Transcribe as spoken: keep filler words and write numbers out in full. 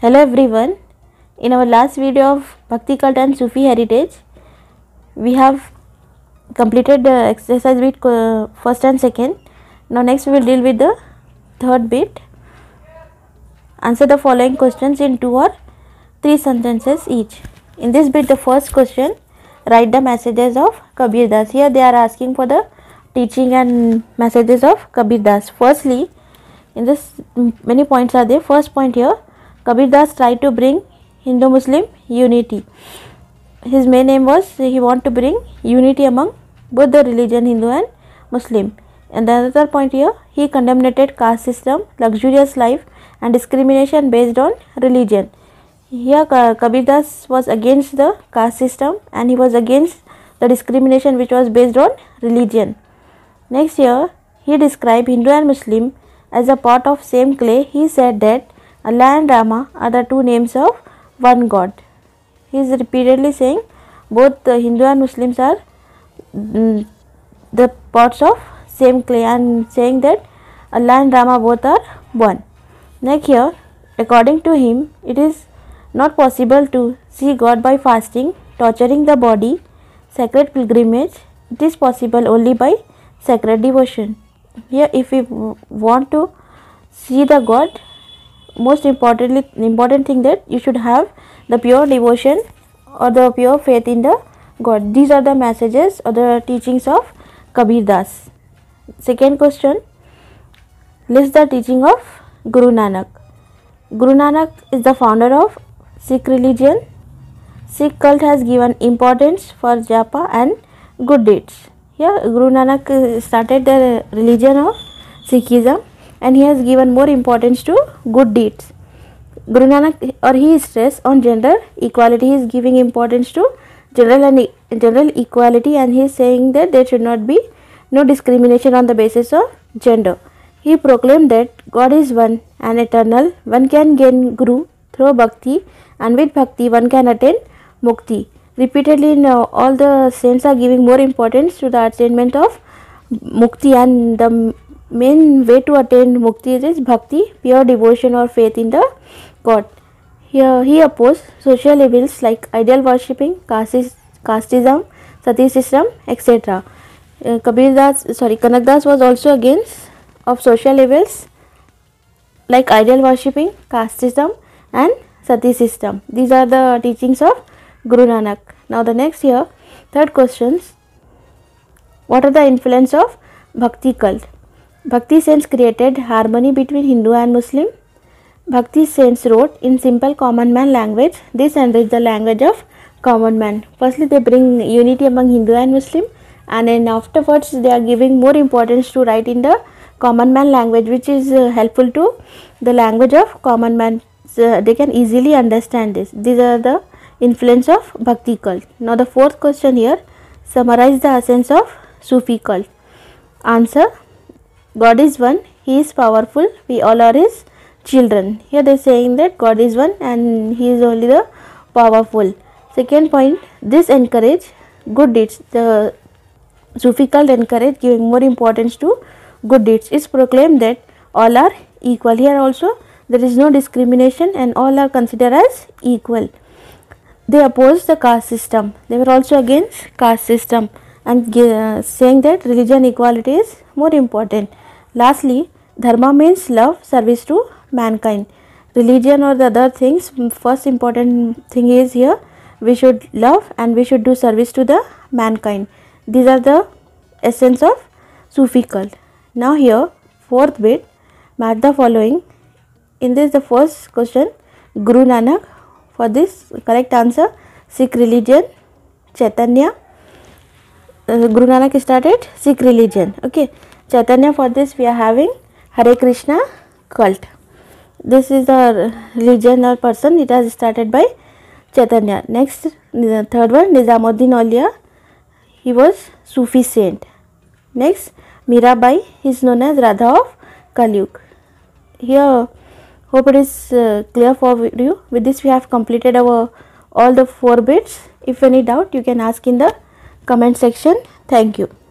Hello everyone. In our last video of Bhakti Cult and Sufi Heritage, we have completed the exercise with uh, first and second. Now next we will deal with the third bit. Answer the following questions in two or three sentences each. In this bit, the first question, write the messages of Kabir Das. Here they are asking for the teaching and messages of Kabir Das. Firstly, in this many points are there. First point here, Kabir Das tried to bring Hindu-Muslim unity. His main aim was he want to bring unity among both the religion Hindu and Muslim. And the other point here, he condemned caste system, luxurious life and discrimination based on religion. Here Kabir Das was against the caste system and he was against the discrimination which was based on religion. Next here, he described Hindu and Muslim as a pot of same clay. He said that Allah and Rama are the two names of one God. He is repeatedly saying both the Hindu and Muslims are mm, the pots of same clay and saying that Allah and Rama both are one. Next here, according to him, it is not possible to see God by fasting, torturing the body, sacred pilgrimage. It is possible only by sacred devotion. Here, if we want to see the God, most importantly important thing that you should have the pure devotion or the pure faith in the God. These are the messages or the teachings of Kabir Das. Second question, list the teaching of Guru Nanak. Guru Nanak is the founder of Sikh religion. Sikh cult has given importance for japa and good deeds. Here Guru Nanak started the religion of Sikhism and he has given more importance to good deeds. Guru Nanak, or he stress on gender equality, he is giving importance to general and e general equality, and he is saying that there should not be no discrimination on the basis of gender. He proclaimed that God is one and eternal. One can gain Guru through bhakti, and with bhakti one can attain mukti. Repeatedly, now all the saints are giving more importance to the attainment of mukti, and the main way to attain mukti is bhakti, pure devotion or faith in the God. Here he opposed social evils like idol worshipping, casteism, sati system, et cetera. Uh, Kabir Das, sorry, Kanak Das was also against of social evils like idol worshipping, casteism and sati system. These are the teachings of Guru Nanak. Now the next here, third questions, what are the influence of Bhakti cult? Bhakti saints created harmony between Hindu and Muslim. Bhakti saints wrote in simple common man language. This enriched the language of common man. Firstly, they bring unity among Hindu and Muslim, and then afterwards they are giving more importance to write in the common man language, which is uh, helpful to the language of common man. So they can easily understand this. These are the influence of Bhakti cult. Now the fourth question here, summarize the essence of Sufi cult. Answer, God is one, he is powerful, we all are his children. Here they are saying that God is one and he is only the powerful. Second point, this encourage good deeds. The Sufi cult encourage giving more importance to good deeds. It's proclaimed that all are equal. Here also there is no discrimination and all are considered as equal. They oppose the caste system. They were also against caste system and uh, saying that religion equality is more important. Lastly, dharma means love, service to mankind. Religion or the other things, first important thing is here, we should love and we should do service to the mankind. These are the essence of Sufi cult. Now here, fourth bit, match the following. In this, the first question, Guru Nanak. For this, correct answer, Sikh religion, Chaitanya. Uh, Guru Nanak started Sikh religion. Okay, Chaitanya, for this we are having Hare Krishna cult. This is the religion or person, it has started by Chaitanya. Next, the third one, Nizamuddin Auliya, he was Sufi saint. Next, Mirabai, he is known as Radha of Kalyug. Here, hope it is uh, clear for you. With this we have completed our all the four bits. If any doubt, you can ask in the comment section. Thank you.